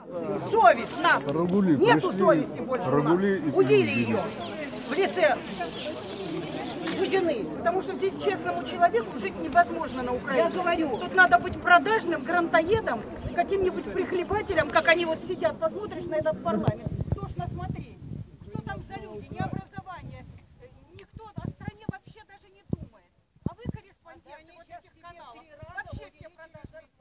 совесть нам. Рагули Нету пришли, совести больше у нас. Рагули Убили ее в лице Бузины. Потому что здесь честному человеку жить невозможно на Украине. Я говорю, тут надо быть продажным грантоедом, каким-нибудь прихлебателем, как они вот сидят. Посмотришь на этот парламент, тошно смотреть. Что там за люди, не образование. Никто о стране вообще даже не думает. А вы корреспонденты вот этих каналов. Вообще все продажные.